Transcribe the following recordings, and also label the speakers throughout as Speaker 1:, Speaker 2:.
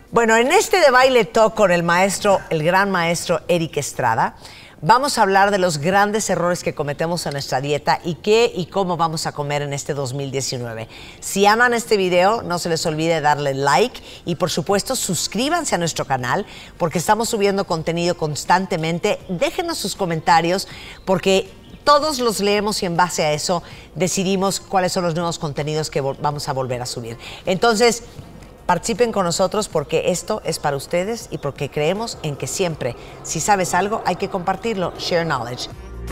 Speaker 1: Bueno, en este de Baile Talk con el maestro, el gran maestro Eric Estrada, vamos a hablar de los grandes errores que cometemos en nuestra dieta y qué y cómo vamos a comer en este 2019. Si aman este video, no se les olvide darle like y, por supuesto, suscríbanse a nuestro canal porque estamos subiendo contenido constantemente. Déjenos sus comentarios porque todos los leemos y en base a eso decidimos cuáles son los nuevos contenidos que vamos a volver a subir. Entonces, participen con nosotros porque esto es para ustedes y porque creemos en que siempre, si sabes algo, hay que compartirlo. Share knowledge.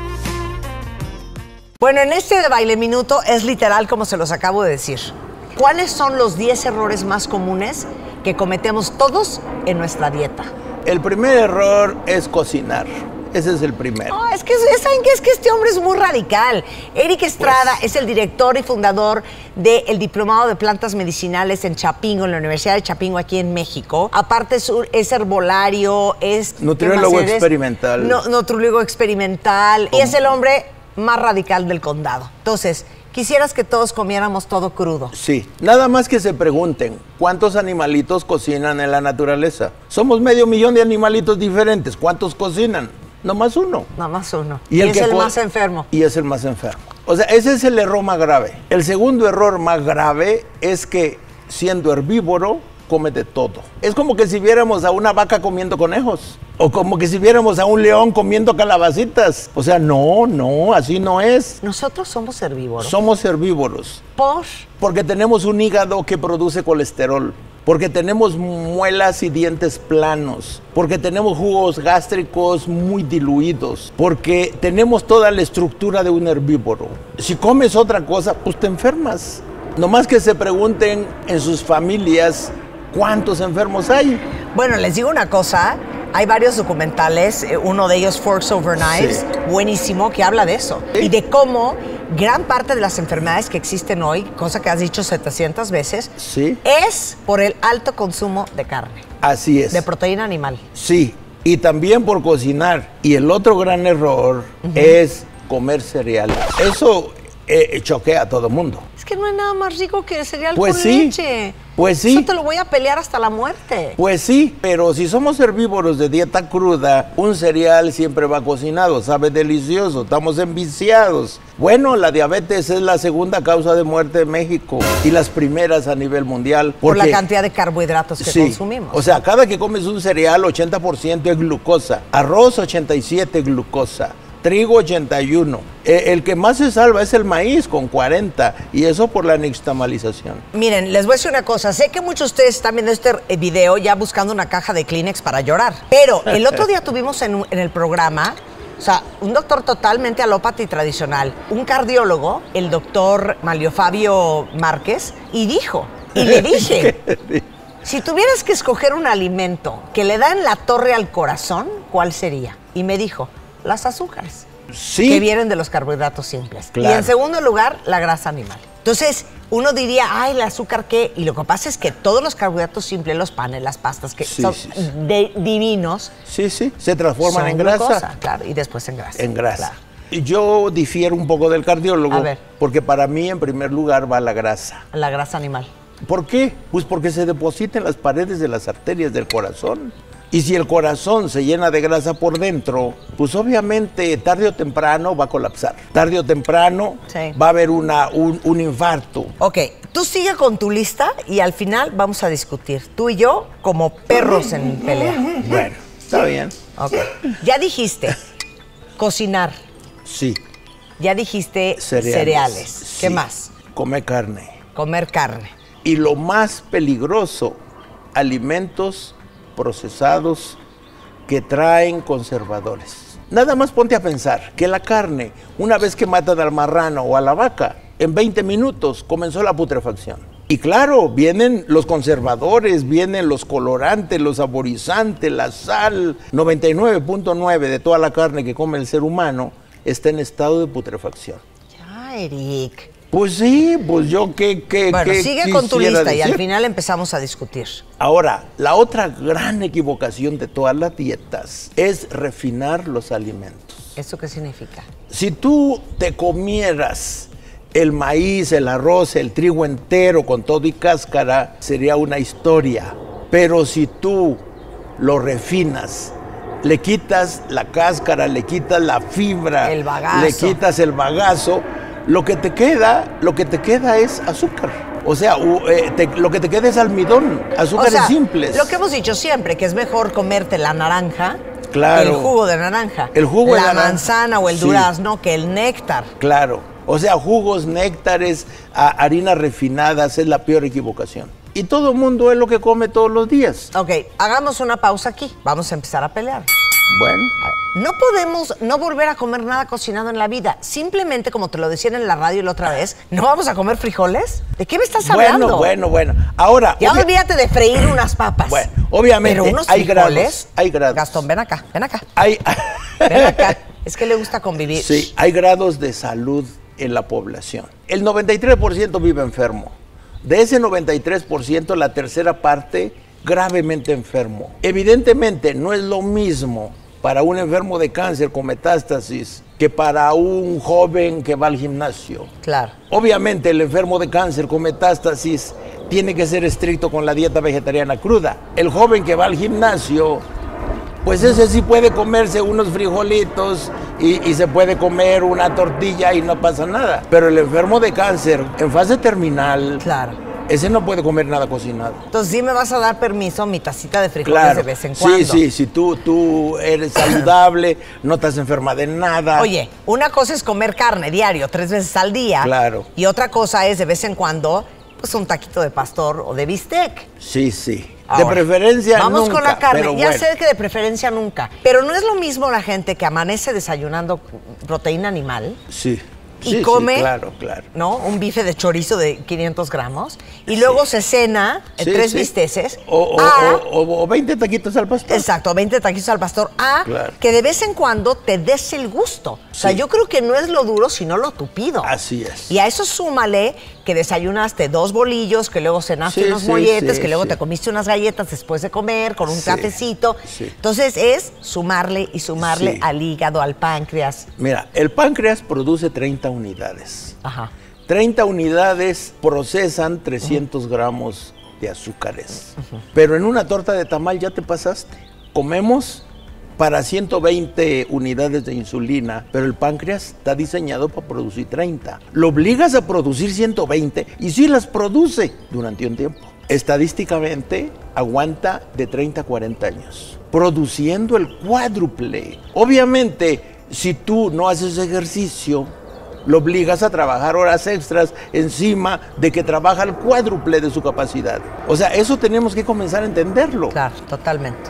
Speaker 1: Bueno, en este de Baile Minuto es literal como se los acabo de decir. ¿Cuáles son los 10 errores más comunes que cometemos todos en nuestra dieta?
Speaker 2: El primer error es cocinar. Ese es el primero.
Speaker 1: No, es que, ¿saben qué? Es que este hombre es muy radical. Eric Estrada es el director y fundador del Diplomado de Plantas Medicinales en Chapingo, en la Universidad de Chapingo, aquí en México. Aparte es herbolario, es...
Speaker 2: nutriólogo experimental.
Speaker 1: Nutriólogo experimental. Y es el hombre más radical del condado. Entonces, quisieras que todos comiéramos todo crudo.
Speaker 2: Sí. Nada más que se pregunten, ¿cuántos animalitos cocinan en la naturaleza? Somos 500,000 de animalitos diferentes. ¿Cuántos cocinan? Nomás uno.
Speaker 1: Nomás uno. Y es el más enfermo.
Speaker 2: Y es el más enfermo. O sea, ese es el error más grave. El segundo error más grave es que, siendo herbívoro, come de todo. Es como que si viéramos a una vaca comiendo conejos. O como que si viéramos a un león comiendo calabacitas. O sea, no, así no es.
Speaker 1: Nosotros somos herbívoros.
Speaker 2: Somos herbívoros.
Speaker 1: ¿Por?
Speaker 2: Porque tenemos un hígado que produce colesterol. Porque tenemos muelas y dientes planos, porque tenemos jugos gástricos muy diluidos, porque tenemos toda la estructura de un herbívoro. Si comes otra cosa, pues te enfermas. Nomás que se pregunten en sus familias cuántos enfermos hay.
Speaker 1: Bueno, les digo una cosa, hay varios documentales, uno de ellos Forks Over Knives, buenísimo, que habla de eso. ¿Sí? Y de cómo gran parte de las enfermedades que existen hoy, cosa que has dicho 700 veces,
Speaker 2: ¿sí?,
Speaker 1: es por el alto consumo de carne.
Speaker 2: Así es.
Speaker 1: De proteína animal.
Speaker 2: Sí, y también por cocinar. Y el otro gran error es comer cereales. Eso choquea a todo mundo.
Speaker 1: Es que no hay nada más rico que el cereal
Speaker 2: pues
Speaker 1: con
Speaker 2: sí,
Speaker 1: leche.
Speaker 2: Pues sí.
Speaker 1: Eso te lo voy a pelear hasta la muerte.
Speaker 2: Pues sí, pero si somos herbívoros de dieta cruda, un cereal siempre va cocinado, sabe delicioso, estamos enviciados. Bueno, la diabetes es la segunda causa de muerte en México y las primeras a nivel mundial.
Speaker 1: Por la cantidad de carbohidratos que consumimos.
Speaker 2: O sea, cada que comes un cereal, 80% es glucosa, arroz 87 glucosa, trigo 81. El que más se salva es el maíz con 40 y eso por la nixtamalización.
Speaker 1: Miren, les voy a decir una cosa. Sé que muchos de ustedes están viendo este video ya buscando una caja de Kleenex para llorar. Pero el otro día tuvimos en el programa, o sea, un doctor totalmente alópata y tradicional, un cardiólogo, el doctor Manlio Fabio Márquez, y le dije, si tuvieras que escoger un alimento que le da en la torre al corazón, ¿cuál sería? Y me dijo, las azúcares,
Speaker 2: sí,
Speaker 1: que vienen de los carbohidratos simples.
Speaker 2: Claro.
Speaker 1: Y en segundo lugar, la grasa animal. Entonces, uno diría, ay, el azúcar, ¿qué? Y lo que pasa es que todos los carbohidratos simples, los panes, las pastas, que son divinos,
Speaker 2: se transforman en
Speaker 1: glucosa,
Speaker 2: grasa.
Speaker 1: Claro, y después en grasa.
Speaker 2: En grasa.
Speaker 1: Claro.
Speaker 2: Y yo difiero un poco del cardiólogo,
Speaker 1: A ver.
Speaker 2: porque para mí, en primer lugar, va la grasa.
Speaker 1: La grasa animal.
Speaker 2: ¿Por qué? Pues porque se deposita en las paredes de las arterias del corazón. Y si el corazón se llena de grasa por dentro, pues obviamente tarde o temprano va a colapsar. Tarde o temprano va a haber un infarto.
Speaker 1: Ok, tú sigue con tu lista y al final vamos a discutir. Tú y yo como perros en pelea.
Speaker 2: Bueno, está bien.
Speaker 1: Ok. Ya dijiste cocinar.
Speaker 2: Sí.
Speaker 1: Ya dijiste cereales. ¿Qué más?
Speaker 2: Comer carne.
Speaker 1: Comer carne.
Speaker 2: Y lo más peligroso, alimentos procesados que traen conservadores. Nada más ponte a pensar que la carne, una vez que matan al marrano o a la vaca, en 20 minutos comenzó la putrefacción. Y claro, vienen los conservadores, vienen los colorantes, los saborizantes, la sal. 99.9 de toda la carne que come el ser humano está en estado de putrefacción.
Speaker 1: Ya, Eric.
Speaker 2: Pues sí, pues yo
Speaker 1: Bueno, sigue con tu lista y al final empezamos a discutir.
Speaker 2: Ahora, la otra gran equivocación de todas las dietas es refinar los alimentos.
Speaker 1: ¿Eso qué significa?
Speaker 2: Si tú te comieras el maíz, el arroz, el trigo entero con todo y cáscara, sería una historia. Pero si tú lo refinas, le quitas la cáscara, le quitas la fibra,
Speaker 1: el bagazo,
Speaker 2: le quitas el bagazo, lo que te queda es azúcar. O sea, lo que te queda es almidón, azúcares simples.
Speaker 1: Lo que hemos dicho siempre, que es mejor comerte la naranja,
Speaker 2: claro,
Speaker 1: el jugo de naranja,
Speaker 2: el jugo
Speaker 1: la
Speaker 2: de
Speaker 1: manzana o el durazno, que el néctar.
Speaker 2: Claro, o sea, jugos, néctares, harinas refinadas es la peor equivocación. Y todo el mundo es lo que come todos los días.
Speaker 1: Ok, hagamos una pausa aquí, vamos a empezar a pelear.
Speaker 2: Bueno.
Speaker 1: No podemos no volver a comer nada cocinado en la vida. Simplemente, como te lo decían en la radio la otra vez, ¿no vamos a comer frijoles? ¿De qué me estás hablando?
Speaker 2: Bueno. Ahora...
Speaker 1: Ya olvídate de freír unas papas.
Speaker 2: Bueno, obviamente,
Speaker 1: pero unos
Speaker 2: hay
Speaker 1: frijoles,
Speaker 2: grados.
Speaker 1: Gastón, ven acá. Ven
Speaker 2: Hay...
Speaker 1: acá. Es que le gusta convivir.
Speaker 2: Sí, hay grados de salud en la población. El 93% vive enfermo. De ese 93%, la tercera parte gravemente enfermo. Evidentemente, no es lo mismo para un enfermo de cáncer con metástasis que para un joven que va al gimnasio.
Speaker 1: Claro.
Speaker 2: Obviamente, el enfermo de cáncer con metástasis tiene que ser estricto con la dieta vegetariana cruda. El joven que va al gimnasio, pues ese sí puede comerse unos frijolitos y se puede comer una tortilla y no pasa nada. Pero el enfermo de cáncer en fase terminal,
Speaker 1: claro,
Speaker 2: ese no puede comer nada cocinado.
Speaker 1: Entonces sí me vas a dar permiso, mi tacita de frijoles de vez en cuando.
Speaker 2: Sí, si tú eres saludable, no estás enferma de nada.
Speaker 1: Oye, una cosa es comer carne diario, 3 veces al día.
Speaker 2: Claro.
Speaker 1: Y otra cosa es de vez en cuando, pues un taquito de pastor o de bistec.
Speaker 2: Sí.
Speaker 1: Ahora,
Speaker 2: de preferencia
Speaker 1: vamos
Speaker 2: nunca.
Speaker 1: Con la carne.
Speaker 2: Pero
Speaker 1: ya
Speaker 2: bueno.
Speaker 1: sé que de preferencia nunca. Pero no es lo mismo la gente que amanece desayunando proteína animal.
Speaker 2: Sí.
Speaker 1: Y come,
Speaker 2: claro.
Speaker 1: ¿no? Un bife de chorizo de 500 gramos. Y luego se cena 3 bisteces.
Speaker 2: O 20 taquitos al pastor.
Speaker 1: Exacto, 20 taquitos al pastor.
Speaker 2: Claro.
Speaker 1: Que de vez en cuando te des el gusto. O sea, yo creo que no es lo duro, sino lo tupido.
Speaker 2: Así es.
Speaker 1: Y a eso súmale que desayunaste 2 bolillos, que luego cenaste unos molletes, que luego te comiste unas galletas después de comer con un cafecito. Entonces es sumarle y sumarle al hígado, al páncreas.
Speaker 2: Mira, el páncreas produce 30 unidades.
Speaker 1: Ajá.
Speaker 2: 30 unidades procesan 300 gramos de azúcares. Pero en una torta de tamal ya te pasaste. Comemos para 120 unidades de insulina, pero el páncreas está diseñado para producir 30. Lo obligas a producir 120 y sí las produce durante un tiempo. Estadísticamente aguanta de 30 a 40 años, produciendo el cuádruple. Obviamente, si tú no haces ejercicio, lo obligas a trabajar horas extras encima de que trabaja el cuádruple de su capacidad. O sea, eso tenemos que comenzar a entenderlo.
Speaker 1: Claro, totalmente.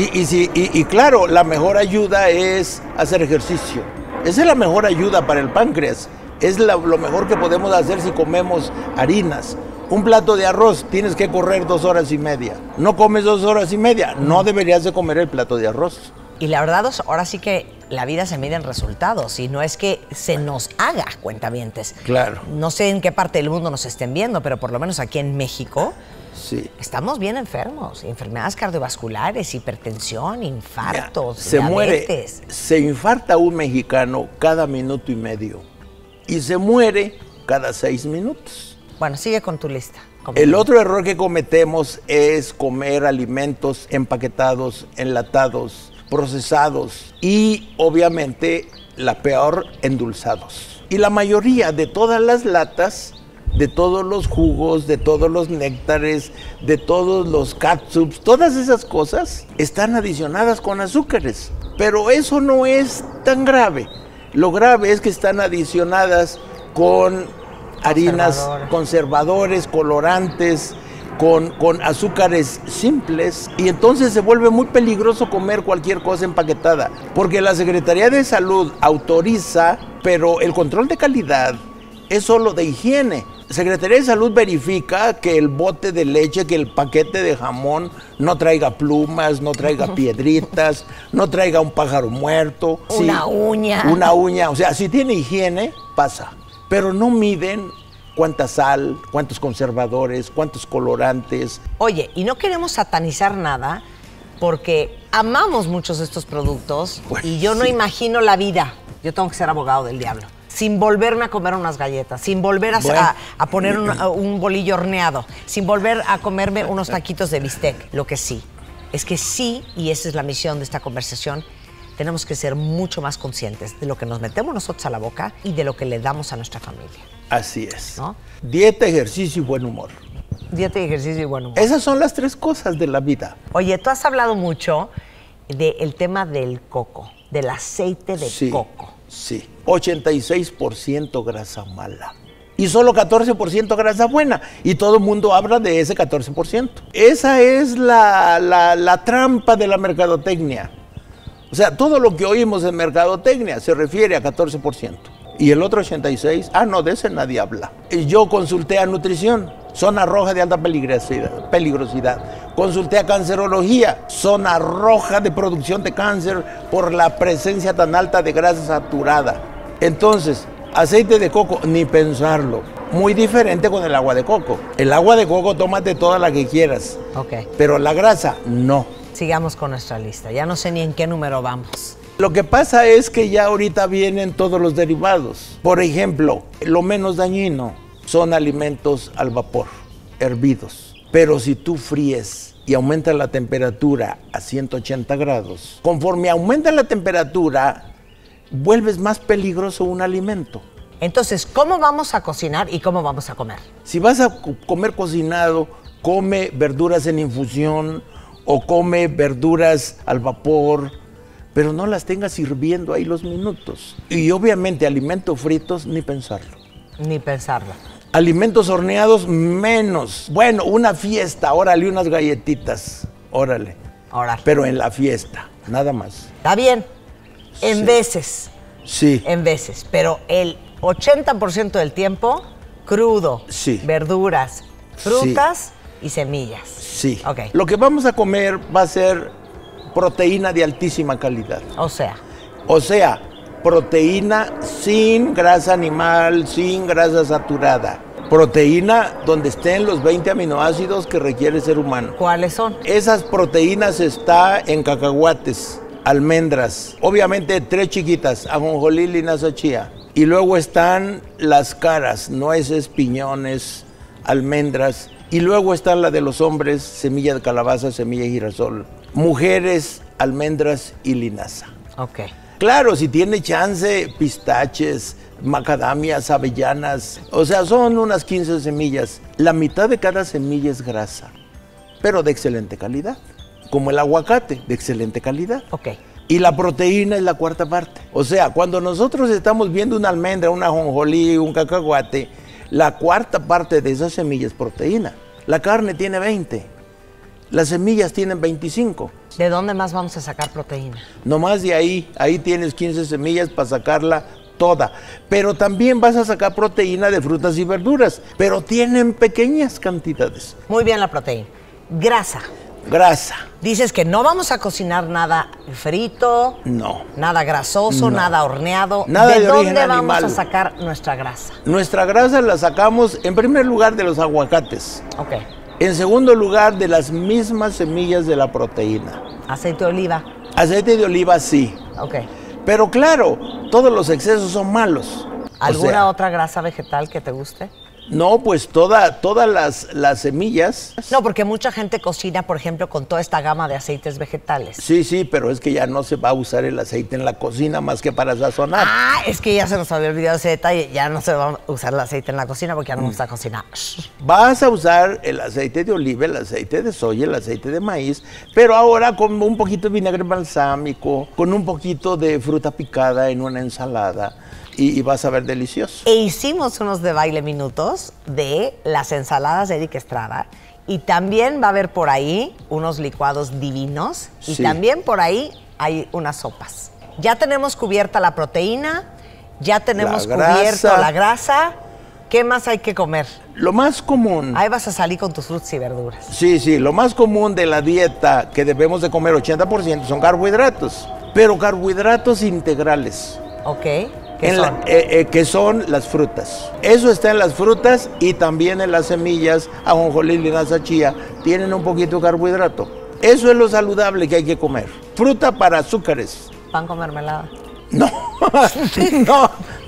Speaker 2: Y claro, la mejor ayuda es hacer ejercicio. Esa es la mejor ayuda para el páncreas. Es lo mejor que podemos hacer si comemos harinas. Un plato de arroz, tienes que correr 2 horas y media. No comes 2 horas y media, no deberías de comer el plato de arroz.
Speaker 1: Y la verdad, ahora sí que la vida se mide en resultados y no es que se nos haga, cuentavientes.
Speaker 2: Claro.
Speaker 1: No sé en qué parte del mundo nos estén viendo, pero por lo menos aquí en México estamos bien enfermos. Enfermedades cardiovasculares, hipertensión, infartos, diabetes.
Speaker 2: Se infarta un mexicano cada minuto y medio y se muere cada 6 minutos.
Speaker 1: Bueno, sigue con tu lista.
Speaker 2: El otro error que cometemos es comer alimentos empaquetados, enlatados, procesados y obviamente la peor, endulzados. Y la mayoría de todas las latas, de todos los jugos, de todos los néctares, de todos los catsups, todas esas cosas están adicionadas con azúcares. Pero eso no es tan grave. Lo grave es que están adicionadas con harinas, conservadores, colorantes, con azúcares simples, y entonces se vuelve muy peligroso comer cualquier cosa empaquetada, porque la Secretaría de Salud autoriza, pero el control de calidad es solo de higiene. La Secretaría de Salud verifica que el bote de leche, que el paquete de jamón no traiga plumas, no traiga piedritas, no traiga un pájaro muerto.
Speaker 1: Una uña.
Speaker 2: Una uña, o sea, si tiene higiene, pasa. Pero no miden cuánta sal, cuántos conservadores, cuántos colorantes.
Speaker 1: Oye, y no queremos satanizar nada porque amamos muchos de estos productos y yo no imagino la vida. Yo tengo que ser abogado del diablo. sin volverme a comer unas galletas, sin volver a poner un bolillo horneado, sin volver a comerme unos taquitos de bistec. Lo que sí, es que sí, y esa es la misión de esta conversación, tenemos que ser mucho más conscientes de lo que nos metemos nosotros a la boca y de lo que le damos a nuestra familia.
Speaker 2: Así es.
Speaker 1: ¿No?
Speaker 2: Dieta, ejercicio y buen humor.
Speaker 1: Dieta y ejercicio y buen humor.
Speaker 2: Esas son las 3 cosas de la vida.
Speaker 1: Oye, tú has hablado mucho del tema del coco, del aceite de coco.
Speaker 2: Sí, 86% grasa mala y solo 14% grasa buena. Y todo el mundo habla de ese 14%. Esa es la trampa de la mercadotecnia. O sea, todo lo que oímos en mercadotecnia se refiere a 14%. Y el otro 86%, no, de ese nadie habla. Yo consulté a nutrición, zona roja de alta peligrosidad. Consulté a cancerología, zona roja de producción de cáncer por la presencia tan alta de grasa saturada. Entonces, aceite de coco, ni pensarlo. Muy diferente con el agua de coco. El agua de coco, tómate toda la que quieras.
Speaker 1: Ok.
Speaker 2: Pero la grasa, no.
Speaker 1: Sigamos con nuestra lista. Ya no sé ni en qué número vamos.
Speaker 2: Lo que pasa es que ya ahorita vienen todos los derivados. Por ejemplo, lo menos dañino son alimentos al vapor, hervidos. Pero si tú fríes y aumentas la temperatura a 180 grados, conforme aumenta la temperatura, vuelves más peligroso un alimento.
Speaker 1: Entonces, ¿cómo vamos a cocinar y cómo vamos a comer?
Speaker 2: Si vas a comer cocinado, come verduras en infusión o come verduras al vapor, pero no las tengas hirviendo ahí los minutos. Y obviamente alimentos fritos, ni pensarlo.
Speaker 1: Ni pensarlo.
Speaker 2: Alimentos horneados, menos. Bueno, una fiesta, órale, unas galletitas, órale.
Speaker 1: Órale.
Speaker 2: Pero en la fiesta, nada más.
Speaker 1: Está bien, en veces.
Speaker 2: Sí.
Speaker 1: En veces, pero el 80% del tiempo, crudo,
Speaker 2: sí.
Speaker 1: Verduras, frutas y semillas.
Speaker 2: Sí.
Speaker 1: Ok.
Speaker 2: Lo que vamos a comer va a ser proteína de altísima calidad.
Speaker 1: O sea,
Speaker 2: proteína sin grasa animal, sin grasa saturada. Proteína donde estén los 20 aminoácidos que requiere el ser humano.
Speaker 1: ¿cuáles son?
Speaker 2: Esas proteínas está en cacahuates, almendras, obviamente 3 chiquitas, ajonjolí, linaza, chía. Y luego están las caras, nueces, piñones, almendras. Y luego está la de los hombres, semilla de calabaza, semilla de girasol. Mujeres, almendras y linaza.
Speaker 1: Ok.
Speaker 2: Claro, si tiene chance, pistaches, macadamias, avellanas, o sea, son unas 15 semillas. La mitad de cada semilla es grasa, pero de excelente calidad, como el aguacate, de excelente calidad.
Speaker 1: Ok.
Speaker 2: Y la proteína es la 1/4 parte. O sea, cuando nosotros estamos viendo una almendra, una ajonjolí, un cacahuate, la 1/4 parte de esa semilla es proteína. La carne tiene 20, las semillas tienen 25.
Speaker 1: ¿De dónde más vamos a sacar proteína?
Speaker 2: Nomás de ahí tienes 15 semillas para sacarla toda. Pero también vas a sacar proteína de frutas y verduras, pero tienen pequeñas cantidades.
Speaker 1: Muy bien la proteína. Grasa.
Speaker 2: Grasa.
Speaker 1: Dices que no vamos a cocinar nada frito,
Speaker 2: No.
Speaker 1: nada grasoso,
Speaker 2: No.
Speaker 1: nada horneado.
Speaker 2: Nada
Speaker 1: ¿De
Speaker 2: de
Speaker 1: dónde
Speaker 2: origen
Speaker 1: vamos
Speaker 2: animal.
Speaker 1: a sacar nuestra grasa?
Speaker 2: Nuestra grasa la sacamos en primer lugar de los aguacates.
Speaker 1: Ok.
Speaker 2: En segundo lugar, de las mismas semillas de la proteína.
Speaker 1: Aceite de oliva.
Speaker 2: Aceite de oliva sí.
Speaker 1: Ok.
Speaker 2: Pero claro, todos los excesos son malos.
Speaker 1: ¿Alguna otra grasa vegetal que te guste?
Speaker 2: No, pues todas las semillas.
Speaker 1: No, porque mucha gente cocina, por ejemplo, con toda esta gama de aceites vegetales.
Speaker 2: Sí, pero es que ya no se va a usar el aceite en la cocina más que para sazonar.
Speaker 1: Es que ya se nos había olvidado ese detalle. Ya no se va a usar el aceite en la cocina porque ya no vamos a cocinar.
Speaker 2: Vas a usar el aceite de oliva, el aceite de soya, el aceite de maíz, pero ahora con un poquito de vinagre balsámico, con un poquito de fruta picada en una ensalada. Y vas a ver delicioso.
Speaker 1: E hicimos unos de baile minutos de las ensaladas de Eric Estrada. Y también va a haber por ahí unos licuados divinos. Y también por ahí hay unas sopas. Ya tenemos cubierta la proteína, ya tenemos cubierta la grasa. ¿Qué más hay que comer?
Speaker 2: Lo más común.
Speaker 1: Ahí vas a salir con tus frutas y verduras.
Speaker 2: Sí, lo más común de la dieta que debemos de comer 80% son carbohidratos. Pero carbohidratos integrales.
Speaker 1: Ok. ¿Qué son?
Speaker 2: Que son las frutas. Eso está en las frutas y también en las semillas, ajonjolí, linaza, chía, tienen un poquito de carbohidrato. Eso es lo saludable que hay que comer. Fruta para azúcares.
Speaker 1: ¿Pan con mermelada?
Speaker 2: No,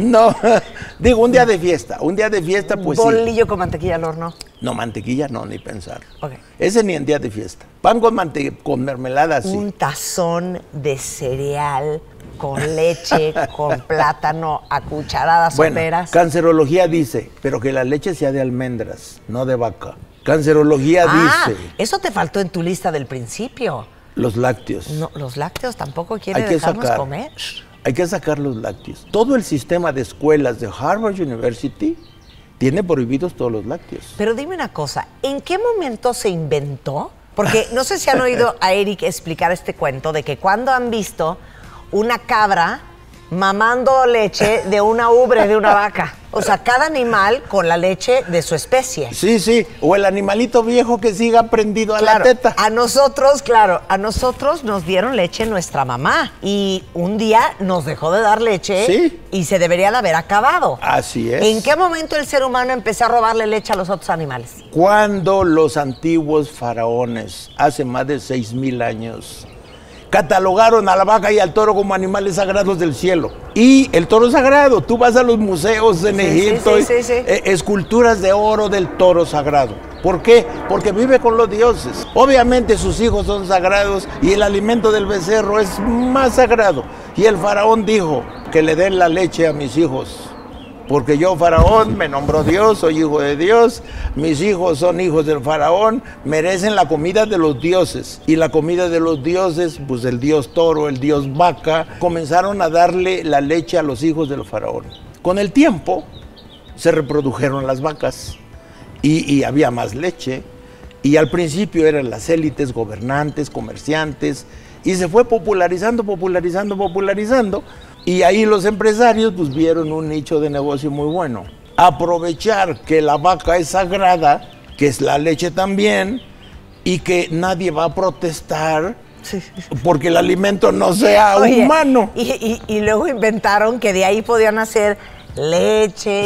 Speaker 2: No, digo, un día de fiesta, pues sí.
Speaker 1: Bolillo con mantequilla al horno.
Speaker 2: No, mantequilla no, ni pensar.
Speaker 1: Ok.
Speaker 2: Ese ni en día de fiesta. Pan con mermelada, sí.
Speaker 1: Un tazón de cereal con leche, con plátano, a cucharadas soperas.
Speaker 2: Cancerología dice, pero que la leche sea de almendras, no de vaca. Cancerología dice...
Speaker 1: Eso te faltó en tu lista del principio.
Speaker 2: Los lácteos.
Speaker 1: No, los lácteos tampoco quieren dejarnos comer.
Speaker 2: Hay que sacar los lácteos. Todo el sistema de escuelas de Harvard University tiene prohibidos todos los lácteos.
Speaker 1: Pero dime una cosa, ¿en qué momento se inventó? Porque no sé si han oído a Eric explicar este cuento de que cuando han visto una cabra mamando leche de una ubre de una vaca. O sea, cada animal con la leche de su especie.
Speaker 2: Sí, sí. O el animalito viejo que siga prendido a la teta.
Speaker 1: A nosotros nos dieron leche nuestra mamá. Y un día nos dejó de dar leche.
Speaker 2: Sí.
Speaker 1: Y se debería de haber acabado.
Speaker 2: Así es.
Speaker 1: ¿En qué momento el ser humano empezó a robarle leche a los otros animales?
Speaker 2: Cuando los antiguos faraones, hace más de 6,000 años, catalogaron a la vaca y al toro como animales sagrados del cielo. Y el toro sagrado, tú vas a los museos en Egipto, esculturas de oro del toro sagrado. ¿Por qué? Porque vive con los dioses. Obviamente sus hijos son sagrados y el alimento del becerro es más sagrado. Y el faraón dijo que le den la leche a mis hijos. Porque yo, faraón, me nombró Dios, soy hijo de Dios, mis hijos son hijos del faraón, merecen la comida de los dioses. Y la comida de los dioses, pues el dios toro, el dios vaca, comenzaron a darle la leche a los hijos del faraón. Con el tiempo se reprodujeron las vacas y había más leche. Y al principio eran las élites, gobernantes, comerciantes, y se fue popularizando. Y ahí los empresarios pues vieron un nicho de negocio muy bueno. Aprovechar que la vaca es sagrada, que es la leche también, y que nadie va a protestar porque el alimento no sea humano.
Speaker 1: Y luego inventaron que de ahí podían hacer leche,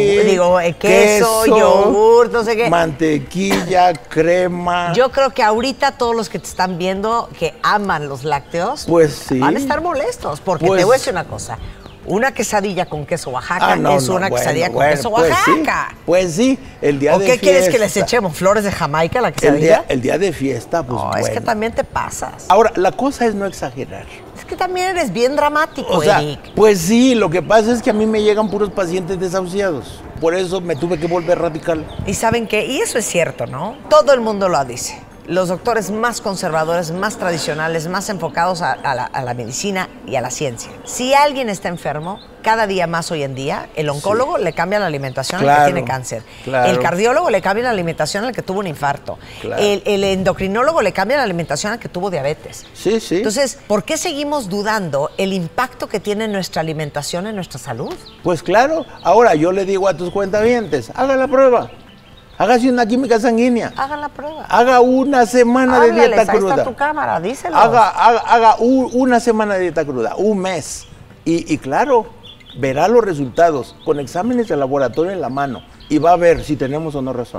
Speaker 1: queso, yogur, no sé qué.
Speaker 2: Mantequilla, crema.
Speaker 1: Yo creo que ahorita todos los que te están viendo que aman los lácteos,
Speaker 2: pues sí,
Speaker 1: van a estar molestos, porque te voy a decir una cosa. Una quesadilla con queso Oaxaca quesadilla con queso Oaxaca.
Speaker 2: Pues sí, el día de fiesta.
Speaker 1: ¿O qué quieres que les echemos? ¿Flores de Jamaica a la quesadilla?
Speaker 2: El día de fiesta, pues
Speaker 1: no, es que también te pasas.
Speaker 2: Ahora, la cosa es no exagerar.
Speaker 1: Es que también eres bien dramático,
Speaker 2: o sea,
Speaker 1: Eric.
Speaker 2: Pues sí, lo que pasa es que a mí me llegan puros pacientes desahuciados. Por eso me tuve que volver radical.
Speaker 1: ¿Y saben qué? Y eso es cierto, ¿no? Todo el mundo lo dice. Los doctores más conservadores, más tradicionales, más enfocados a la medicina y a la ciencia. Si alguien está enfermo, cada día más hoy en día, el oncólogo le cambia la alimentación al que tiene cáncer. El cardiólogo le cambia la alimentación al que tuvo un infarto. El endocrinólogo le cambia la alimentación al que tuvo diabetes.
Speaker 2: Sí, sí.
Speaker 1: Entonces, ¿por qué seguimos dudando el impacto que tiene nuestra alimentación en nuestra salud?
Speaker 2: Pues claro. Ahora, yo le digo a tus cuentavientes, hagan la prueba. Hágase una química sanguínea.
Speaker 1: Hagan la prueba.
Speaker 2: Haga una semana de dieta cruda.
Speaker 1: Ahí está tu cámara, díselo.
Speaker 2: Haga una semana de dieta cruda, un mes. Y claro, verá los resultados con exámenes de laboratorio en la mano. Y va a ver si tenemos o no razón.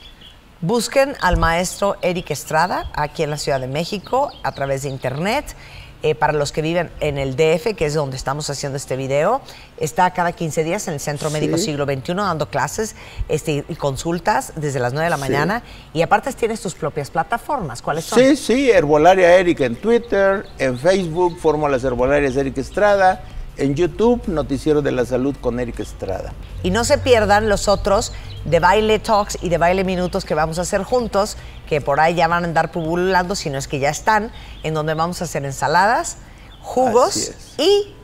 Speaker 1: Busquen al maestro Eric Estrada aquí en la Ciudad de México a través de internet. Para los que viven en el DF, que es donde estamos haciendo este video, está cada 15 días en el Centro Médico Siglo XXI dando clases y consultas desde las 9 de la mañana. Y aparte tienes tus propias plataformas. ¿Cuáles son?
Speaker 2: Sí, Herbolaria Eric en Twitter, en Facebook, Fórmulas Herbolarias Eric Estrada, en YouTube, Noticiero de la Salud con Eric Estrada.
Speaker 1: Y no se pierdan los otros de Baile Talks y de Baile Minutos que vamos a hacer juntos, que por ahí ya van a andar pululando, si no es que ya están, en donde vamos a hacer ensaladas, jugos y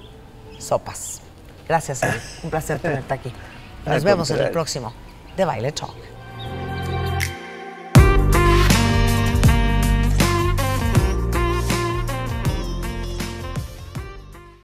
Speaker 1: sopas. Gracias, Eric. Un placer tenerte aquí. Nos vemos en el próximo de Baile Talk.